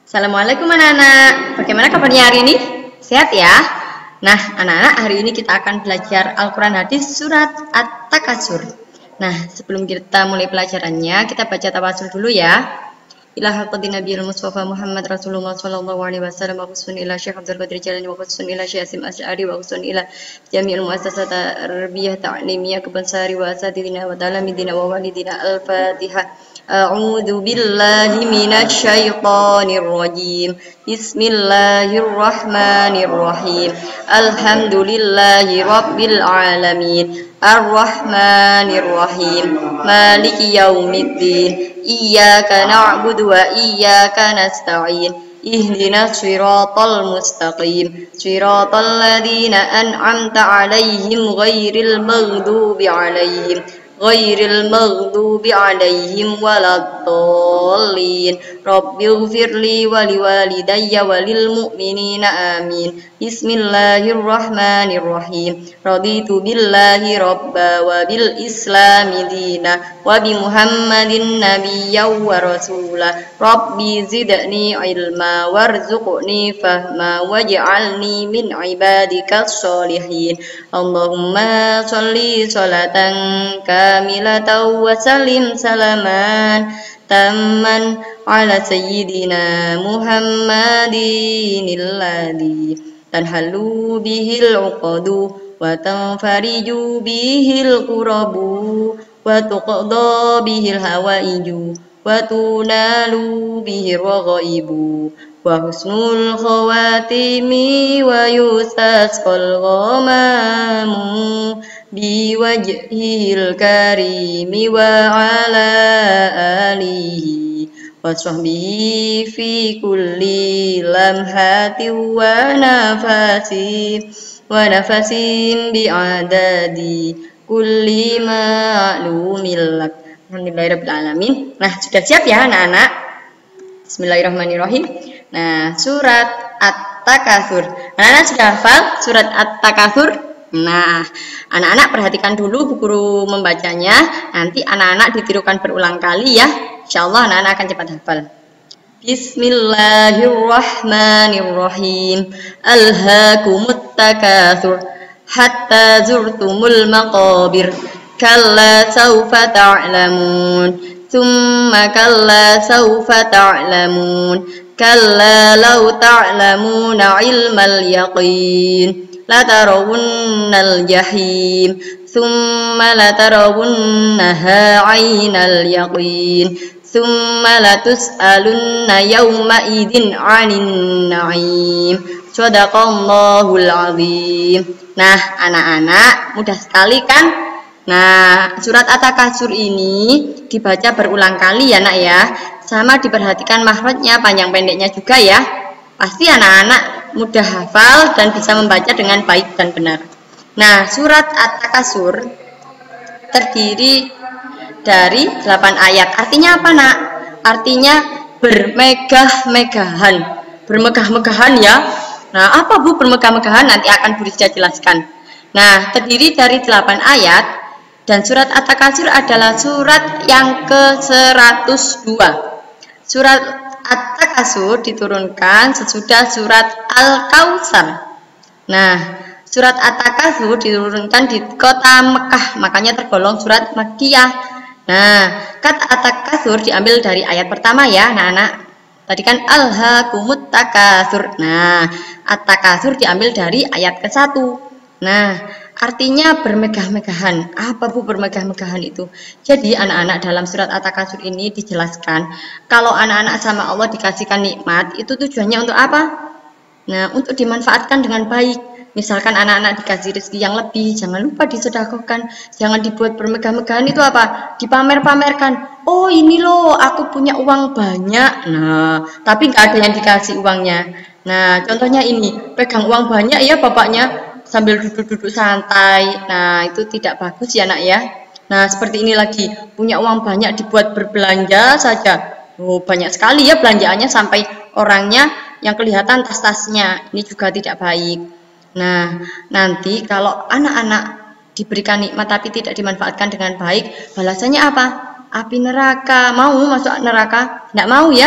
Assalamualaikum anak-anak, bagaimana kabarnya hari ini? Sehat ya? Nah anak-anak, hari ini kita akan belajar Al-Quran Hadis surat At-Takasur. Nah sebelum kita mulai pelajarannya, kita baca tawasul dulu ya. Ila haqqati nabiyil Mustafa Muhammad Rasulullah sallallahu alaihi wasallam wa khusun ila Syekh Abdul Qadir Jalani wa khusun ila Syekh Asim Asy'ari wa khusun ila jami'il muassasat tarbiyah ta'limiyah kebansari wa asatidina wa talamidina wa walidina. Al-Fatihah. A'udzu billahi minasy syaithanir rajim. Bismillahirrahmanirrahim. Alhamdulillahi rabbil alamin. Ar-Rahmanir Rahim. Maliki yaumiddin. Iyyaka na'budu wa iyyaka nasta'in. Ihdinas siratal mustaqim. Siratal ladzina an'amta 'alaihim ghairil maghdubi 'alaihim waladdallin. Rabbighfirli wa liwalidayya walil mu'minina amin. Bismillahirrahmanirrahim. Raditu billahi rabba wa bil islami dina wa bi Muhammadin nabiyyan wa rasula. Rabbi zidni ilma warzuqni fahma waj'alni min ibadikas sholihin. Allahumma sholli sholatan kamilatan wa sallim salaman tamman ala sayyidina Muhammadin alladhi tanhalu bihil uqadu wa tanfariju bihil qurabu wa tuqda bihil hawaiju wa tunalu bihir ghaibu wa husnul khawatimi wa yustasqal ghamamu biwajhil karimi wa ala alihi wa sahbihi fi kulli lamhati wa nafasin bi'adadi kulli ma'lumilak. Alhamdulillahirabbil alamin. Nah, sudah siap ya anak-anak? Bismillahirrahmanirrahim. Nah, surat At-Takasur. Anak-anak sudah hafal surat At-Takasur? Nah, anak-anak perhatikan dulu buku guru membacanya. Nanti anak-anak ditirukan berulang kali ya. Insyaallah anak-anak akan cepat hafal. Bismillahirrahmanirrahim. Alhaakumut takatsur hatta zurtumul maqabir. Kalla sawfa ta'lamun. Tsumma kalla sawfa ta'lamun. Kalla law ta'lamuna ilmal yaqin. Latarawunnal jahim. Tsumma latarawunnaha 'ainal yaqin. Tsumma latus'alunna yawma idzin 'anin na'im. Shadaqallahul 'azim. Nah, anak-anak mudah sekali kan? Nah, surat At-Takasur ini dibaca berulang kali ya nak ya. Sama diperhatikan makhrajnya, panjang pendeknya juga ya. Pasti anak-anak mudah hafal dan bisa membaca dengan baik dan benar. Nah, surat At-Takasur terdiri dari 8 ayat. Artinya apa nak? Artinya bermegah-megahan. Bermegah-megahan ya. Nah, apa bu bermegah-megahan? Nanti akan Bu Rizka jelaskan. Nah, terdiri dari 8 ayat. Dan surat At-Takasur adalah surat yang ke-102. Surat At-Takasur diturunkan sesudah surat Al-Kautsar. Nah, surat At-Takasur diturunkan di kota Mekah, makanya tergolong surat Makkiyah. Nah, kata At-Takasur diambil dari ayat pertama ya, anak-anak. Tadi kan Alhaakumut takatsur. Nah, At-Takasur diambil dari ayat ke-1. Nah, artinya bermegah-megahan. Apa bu bermegah-megahan itu? Jadi anak-anak dalam surat At-Takasur ini dijelaskan kalau anak-anak sama Allah dikasihkan nikmat itu tujuannya untuk apa? Nah, untuk dimanfaatkan dengan baik. Misalkan anak-anak dikasih rezeki yang lebih, jangan lupa disedekahkan. Jangan dibuat bermegah-megahan itu apa? Dipamer-pamerkan. Oh ini loh aku punya uang banyak. Nah, tapi nggak ada yang dikasih uangnya. Nah, contohnya ini, pegang uang banyak ya bapaknya sambil duduk-duduk santai. Nah, itu tidak bagus ya nak ya. Nah, seperti ini lagi, punya uang banyak dibuat berbelanja saja. Oh, banyak sekali ya belanjaannya sampai orangnya yang kelihatan tas-tasnya. Ini juga tidak baik. Nah, nanti kalau anak-anak diberikan nikmat tapi tidak dimanfaatkan dengan baik, balasannya apa? Api neraka. Mau masuk neraka? Tidak mau ya.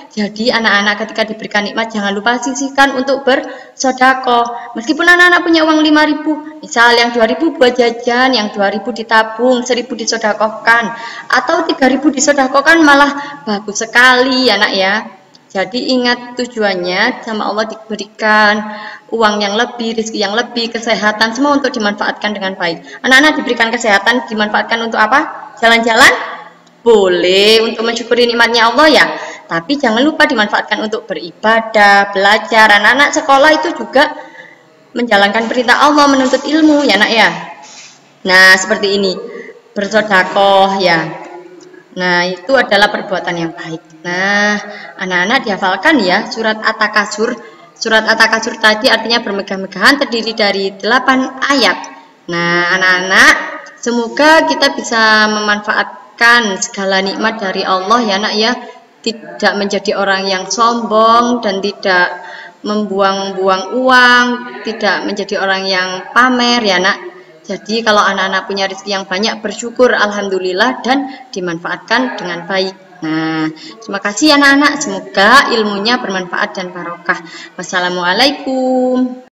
Jadi anak-anak ketika diberikan nikmat jangan lupa sisihkan untuk bersedekah. Meskipun anak-anak punya uang 5.000, misal yang 2.000 buat jajan, yang 2.000 ditabung, 1.000 disedekahkan, atau 3.000 disedekahkan malah bagus sekali ya nak ya. Jadi ingat tujuannya, sama Allah diberikan uang yang lebih, rezeki yang lebih, kesehatan, semua untuk dimanfaatkan dengan baik. Anak-anak diberikan kesehatan, dimanfaatkan untuk apa? Jalan-jalan? Boleh, untuk mensyukuri nikmatnya Allah ya. Tapi jangan lupa dimanfaatkan untuk beribadah, belajar. Anak-anak sekolah itu juga menjalankan perintah Allah, menuntut ilmu ya nak ya. Nah seperti ini, bersedekah ya. Nah, itu adalah perbuatan yang baik. Nah, anak-anak dihafalkan ya surat At-Takasur. Surat At-Takasur tadi artinya bermegah-megahan, terdiri dari 8 ayat. Nah, anak-anak, semoga kita bisa memanfaatkan segala nikmat dari Allah ya nak ya. Tidak menjadi orang yang sombong dan tidak membuang-buang uang, tidak menjadi orang yang pamer ya nak. Jadi kalau anak-anak punya rezeki yang banyak, bersyukur alhamdulillah dan dimanfaatkan dengan baik. Nah, terima kasih anak-anak. Semoga ilmunya bermanfaat dan barokah. Wassalamualaikum.